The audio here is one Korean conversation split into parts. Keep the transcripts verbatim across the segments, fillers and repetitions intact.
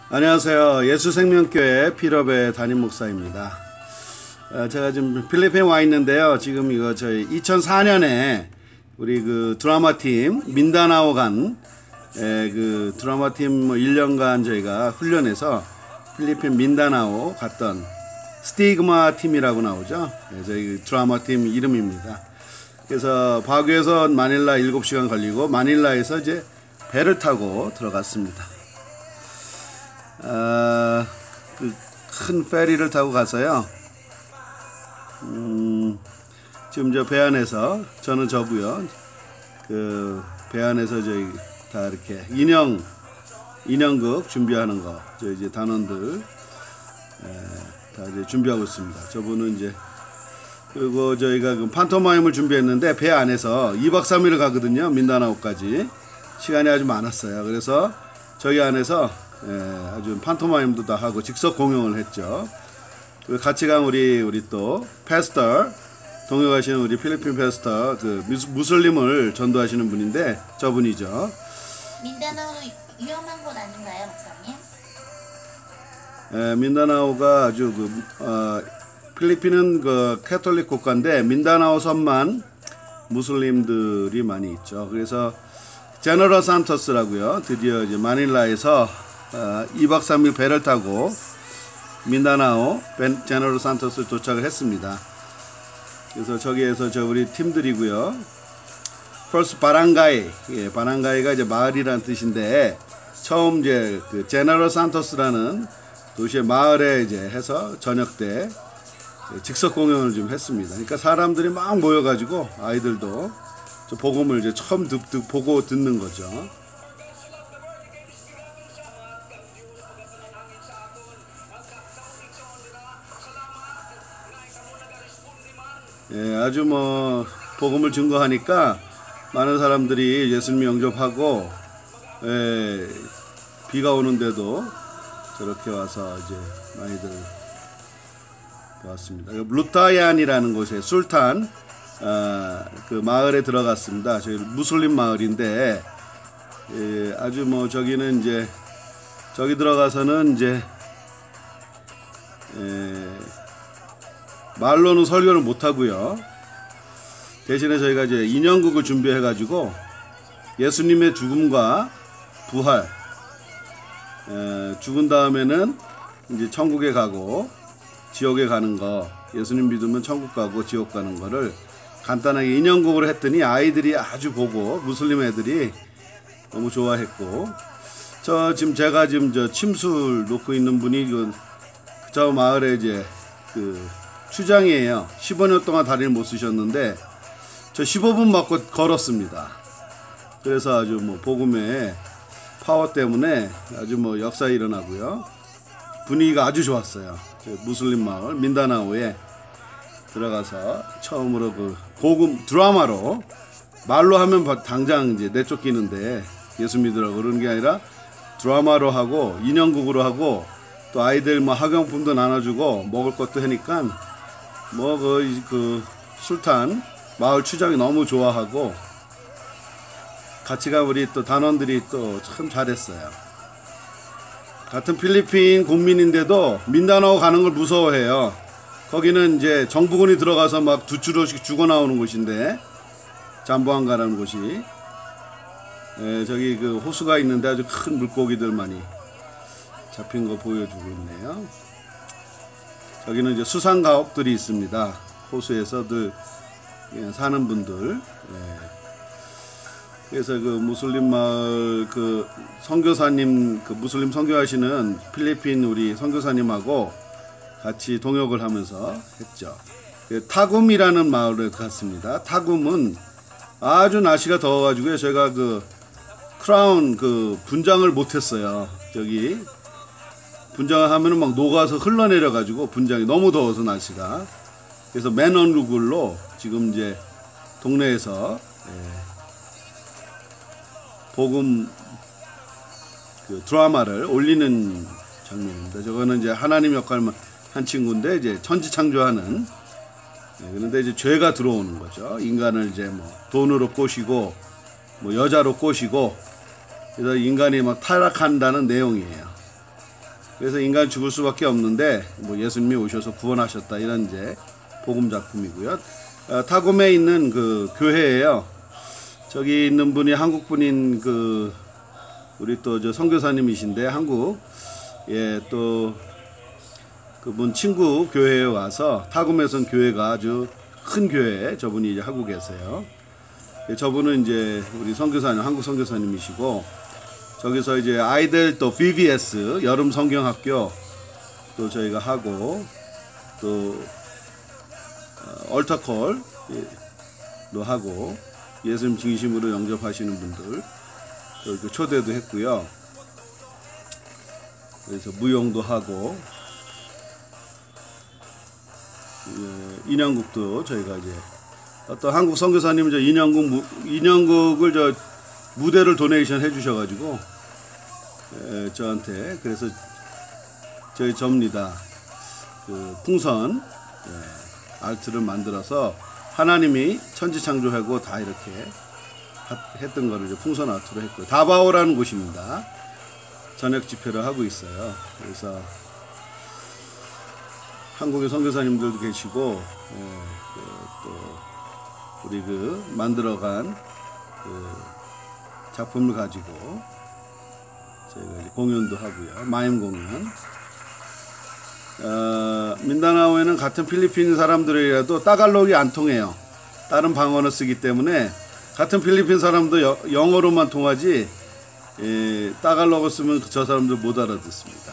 안녕하세요. 예수생명교회 필업의 담임 목사입니다. 어, 제가 지금 필리핀에 와 있는데요. 지금 이거 저희 이천사 년에 우리 그 드라마 팀 민다나오 간 그 드라마 팀 뭐 일 년간 저희가 훈련해서 필리핀 민다나오 갔던 스티그마 팀이라고 나오죠. 네, 저희 드라마 팀 이름입니다. 그래서 바구에서 마닐라 일곱 시간 걸리고 마닐라에서 이제 배를 타고 들어갔습니다. 아, 그 큰 페리를 타고 가서요. 음, 지금 저 배 안에서 저는 저고요. 그 배 안에서 저희 다 이렇게 인형 인형극 준비하는 거, 저 이제 단원들 에, 다 이제 준비하고 있습니다. 저분은 이제 그리고 저희가 그 판토마임을 준비했는데 배 안에서 이 박 삼 일을 가거든요. 민다나오까지 시간이 아주 많았어요. 그래서 저희 안에서 예, 아주 판토마임도 다 하고 직접 공연을 했죠. 같이 간 우리 우리 또 패스터 동역하시는 우리 필리핀 패스터 그 무슬림을 전도하시는 분인데 저분이죠. 민다나오 위험한 곳 아닌가요, 목사님? 예, 민다나오가 아주 그 어, 필리핀은 그 캐톨릭 국가인데 민다나오 섬만 무슬림들이 많이 있죠. 그래서 제너럴 산토스라고요. 드디어 이제 마닐라에서 어, 이 박 삼 일 배를 타고 민다나오 제너럴 산토스 도착을 했습니다. 그래서 저기에서 저 우리 팀들이고요. 퍼스트 바랑가이, 예, 바랑가이가 이제 마을이라는 뜻인데 처음 이제 그 제너럴 산토스라는 도시의 마을에 이제 해서 저녁 때 직접 공연을 좀 했습니다. 그러니까 사람들이 막 모여가지고 아이들도 저 복음을 이제 처음 듣, 듣, 보고 듣는 거죠. 예, 아주 뭐 복음을 증거하니까 많은 사람들이 예수님 영접하고, 예, 비가 오는데도 저렇게 와서 이제 많이들 보았습니다. 루타얀이라는 곳에 술탄 아, 그 마을에 들어갔습니다. 저희 무슬림 마을인데, 예, 아주 뭐 저기는 이제 저기 들어가서는 이제 예, 말로는 설교를 못 하고요. 대신에 저희가 이제 인형극을 준비해 가지고 예수님의 죽음과 부활, 에, 죽은 다음에는 이제 천국에 가고 지옥에 가는 거, 예수님 믿으면 천국 가고 지옥 가는 거를 간단하게 인형극으로 했더니 아이들이 아주 보고 무슬림 애들이 너무 좋아했고, 저 지금 제가 지금 저 침술 놓고 있는 분이 그 저 마을에 이제 그 추장이에요. 십오 년 동안 다리를 못 쓰셨는데 저 십오 분 맞고 걸었습니다. 그래서 아주 뭐 복음의 파워 때문에 아주 뭐 역사 일어나고요. 분위기가 아주 좋았어요. 무슬림 마을 민다나오에 들어가서 처음으로 그 복음 드라마로 말로 하면 당장 이제 내쫓기는데 예수 믿으라고 그러는 게 아니라 드라마로 하고 인형극으로 하고 또 아이들 뭐 학용품도 나눠주고 먹을 것도 하니까 뭐 그 그 술탄 마을 추장이 너무 좋아하고 같이 간 우리 또 단원들이 또 참 잘했어요. 같은 필리핀 국민인데도 민다나오 가는 걸 무서워해요. 거기는 이제 정부군이 들어가서 막 두 주로씩 죽어 나오는 곳인데, 잠보안가라는 곳이, 에, 저기 그 호수가 있는데 아주 큰 물고기들 많이 잡힌 거 보여주고 있네요. 여기는 이제 수상 가옥들이 있습니다. 호수에서 늘 사는 분들. 예. 그래서 그 무슬림 마을 그 선교사님, 그 무슬림 선교하시는 필리핀 우리 선교사님하고 같이 동역을 하면서 했죠. 그 타굼이라는 마을에 갔습니다. 타굼은 아주 날씨가 더워가지고요. 제가 그 크라운 그 분장을 못했어요. 저기 분장을 하면은 막 녹아서 흘러내려가지고 분장이 너무 더워서 날씨가. 그래서 맨 얼굴로 지금 이제 동네에서 예, 복음 그 드라마를 올리는 장면입니다. 저거는 이제 하나님 역할만 한 친구인데 이제 천지 창조하는. 예, 그런데 이제 죄가 들어오는 거죠. 인간을 이제 뭐 돈으로 꼬시고 뭐 여자로 꼬시고 그래서 인간이 막 타락한다는 내용이에요. 그래서 인간 죽을 수밖에 없는데 뭐 예수님이 오셔서 구원하셨다 이런 이제 복음 작품이고요. 어, 타곰에 있는 그 교회예요. 저기 있는 분이 한국 분인 그 우리 또 저 선교사님이신데 한국 예 또 그분 친구 교회에 와서 타곰에선 교회가 아주 큰 교회 저분이 이제 하고 계세요. 예, 저분은 이제 우리 선교사님 한국 선교사님이시고 저기서 이제 아이들 또 비비에스 여름 성경학교 또 저희가 하고 또 어, 얼터콜도 하고 예수님 진심으로 영접하시는 분들 또 이렇게 초대도 했고요. 그래서 무용도 하고 예, 인형극도 저희가 이제 어떤 한국 선교사님은 저 인형극 무, 인형극을 저 무대를 도네이션 해주셔가지고 에, 저한테 그래서 저희 접니다 그 풍선 예, 알트를 만들어서 하나님이 천지창조하고 다 이렇게 하, 했던 거를 이제 풍선 아트로 했고요. 다바오라는 곳입니다. 저녁 집회를 하고 있어요. 그래서 한국의 선교사님들도 계시고 예, 그, 또 우리 그 만들어간 그 작품을 가지고 저희가 이제 공연도 하고요. 마임 공연. 어, 민다나오에는 같은 필리핀 사람들이라도 따갈록이 안 통해요. 다른 방언을 쓰기 때문에 같은 필리핀 사람도 여, 영어로만 통하지 예, 따갈록을 쓰면 저 사람들 못 알아듣습니다.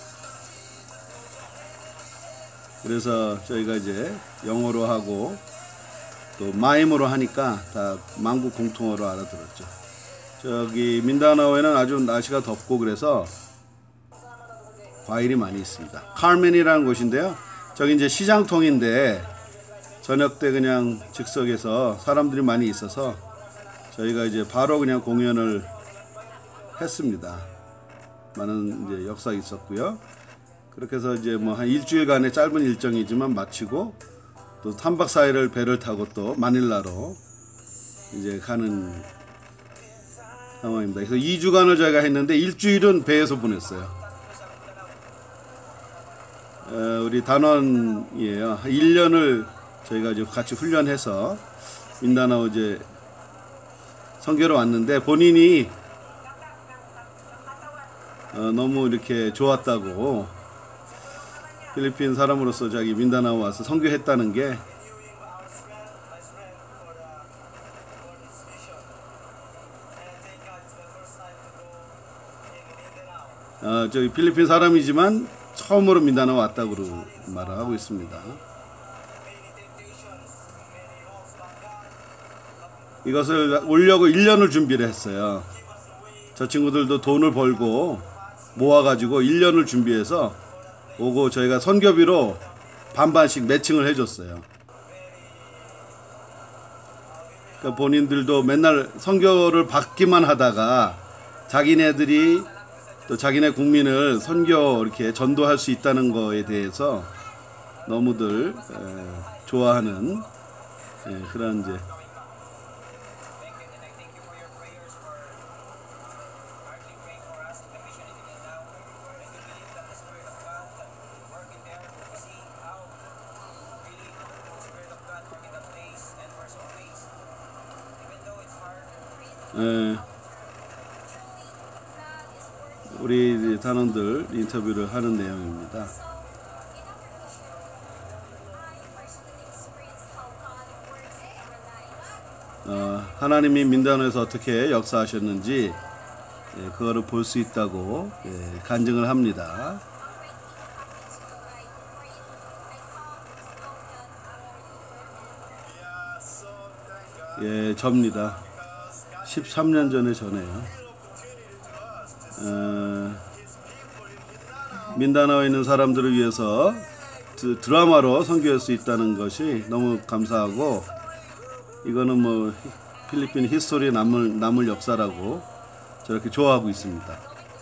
그래서 저희가 이제 영어로 하고 또 마임으로 하니까 다 만국 공통어로 알아들었죠. 저기 민다나오에는 아주 날씨가 덥고 그래서 과일이 많이 있습니다. 카르멘이라는 곳인데요. 저기 이제 시장통인데 저녁 때 그냥 즉석에서 사람들이 많이 있어서 저희가 이제 바로 그냥 공연을 했습니다. 많은 이제 역사 있었고요. 그렇게 해서 이제 뭐 한 일주일간의 짧은 일정이지만 마치고 또 삼 박 사 일을 배를 타고 또 마닐라로 이제 가는 상황입니다. 그래서 이 주간을 저희가 했는데 일주일은 배에서 보냈어요. 어, 우리 단원이에요. 일 년을 저희가 이제 같이 훈련해서 민다나오 이제 선교로 왔는데 본인이 어, 너무 이렇게 좋았다고 필리핀 사람으로서 자기 민다나오 와서 선교했다는 게 어, 저기 필리핀 사람이지만 처음으로 민다나오 왔다고 말을 하고 있습니다. 이것을 오려고 일 년을 준비를 했어요. 저 친구들도 돈을 벌고 모아가지고 일 년을 준비해서 오고 저희가 선교비로 반반씩 매칭을 해줬어요. 그러니까 본인들도 맨날 선교를 받기만 하다가 자기네들이 또 자기네 국민을 선교 이렇게 전도할 수 있다는 거에 대해서 너무들 에, 좋아하는 에, 그런 이제 에, 우리 단원들 인터뷰를 하는 내용입니다. 어, 하나님이 민다나오에서 어떻게 역사하셨는지 예, 그거를 볼 수 있다고 예, 간증을 합니다. 예, 접니다. 십삼 년 전에 전에요. 어, 민다나오에 있는 사람들을 위해서 드, 드라마로 선교할 수 있다는 것이 너무 감사하고 이거는 뭐 필리핀 히스토리에 남을, 남을 역사라고 저렇게 좋아하고 있습니다.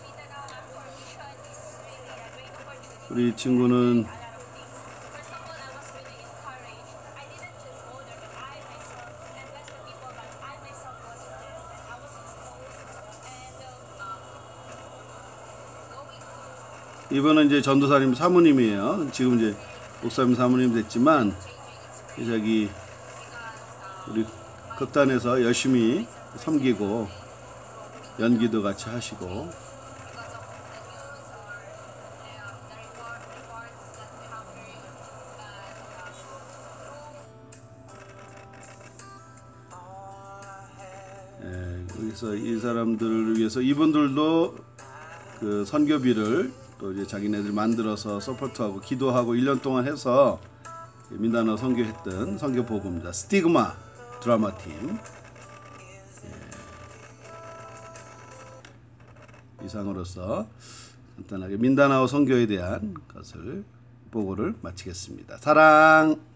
우리 친구는 이분은 이제 전도사님 사모님이에요. 지금 이제 목사님 사모님 됐지만 저기 우리 극단에서 열심히 섬기고 연기도 같이 하시고 예, 여기서 이 사람들을 위해서 이분들도 그 선교비를 또 이제 자기네들 만들어서 서포트하고 기도하고 일 년 동안 해서 민다나오 선교했던 선교복음입니다. 스티그마 드라마팀. 예. 이상으로서 간단하게 민다나오 선교에 대한 것을 보고를 마치겠습니다. 사랑.